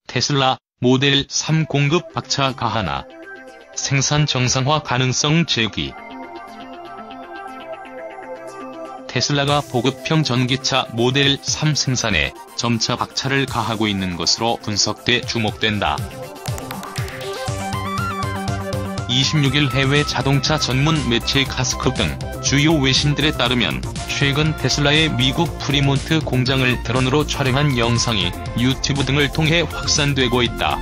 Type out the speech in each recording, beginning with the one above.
테슬라 모델 3 공급 박차 가하나, 생산 정상화 가능성 제기. 테슬라가 보급형 전기차 모델 3 생산에 점차 박차를 가하고 있는 것으로 분석돼 주목된다. 26일 해외 자동차 전문 매체 카스크 등 주요 외신들에 따르면 최근 테슬라의 미국 프리몬트 공장을 드론으로 촬영한 영상이 유튜브 등을 통해 확산되고 있다.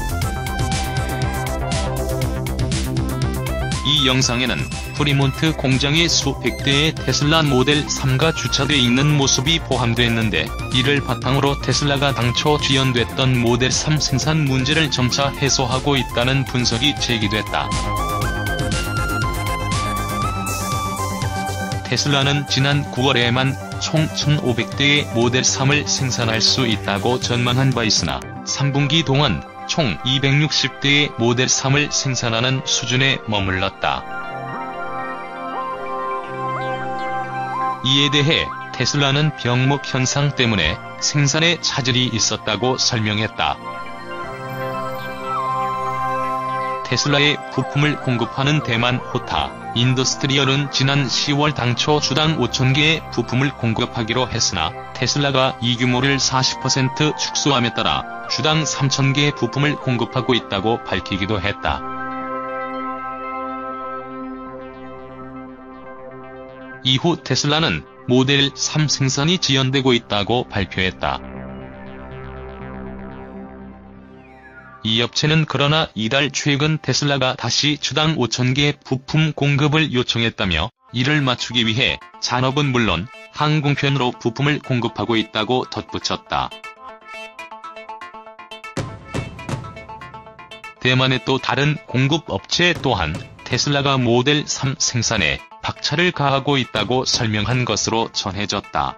이 영상에는 프리몬트 공장에 수백 대의 테슬라 모델 3가 주차돼 있는 모습이 포함됐는데, 이를 바탕으로 테슬라가 당초 지연됐던 모델 3 생산 문제를 점차 해소하고 있다는 분석이 제기됐다. 테슬라는 지난 9월에만 총 1,500대의 모델 3을 생산할 수 있다고 전망한 바 있으나 3분기 동안 총 260대의 모델 3을 생산하는 수준에 머물렀다. 이에 대해 테슬라는 병목 현상 때문에 생산에 차질이 있었다고 설명했다. 테슬라의 부품을 공급하는 대만 호타 인더스트리얼은 지난 10월 당초 주당 5,000개의 부품을 공급하기로 했으나 테슬라가 이 규모를 40% 축소함에 따라 주당 3,000개의 부품을 공급하고 있다고 밝히기도 했다. 이후 테슬라는 모델 3 생산이 지연되고 있다고 발표했다. 이 업체는 그러나 이달 최근 테슬라가 다시 주당 5,000개의 부품 공급을 요청했다며, 이를 맞추기 위해 잔업은 물론 항공편으로 부품을 공급하고 있다고 덧붙였다. 대만의 또 다른 공급 업체 또한 테슬라가 모델 3 생산에 박차를 가하고 있다고 설명한 것으로 전해졌다.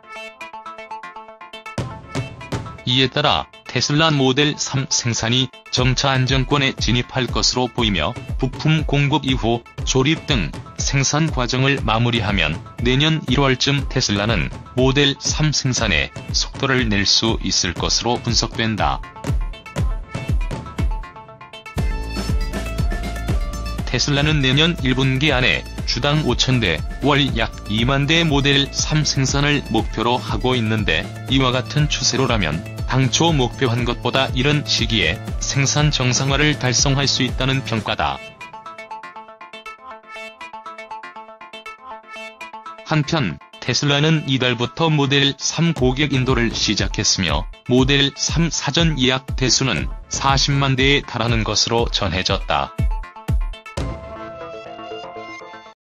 이에 따라 테슬라 모델 3 생산이 점차 안정권에 진입할 것으로 보이며, 부품 공급 이후 조립 등 생산 과정을 마무리하면 내년 1월쯤 테슬라는 모델 3 생산에 속도를 낼 수 있을 것으로 분석된다. 테슬라는 내년 1분기 안에 주당 5,000대, 월 약 2만 대의 모델 3 생산을 목표로 하고 있는데, 이와 같은 추세로라면 당초 목표한 것보다 이른 시기에 생산 정상화를 달성할 수 있다는 평가다. 한편 테슬라는 이달부터 모델 3 고객 인도를 시작했으며, 모델 3 사전 예약 대수는 40만 대에 달하는 것으로 전해졌다.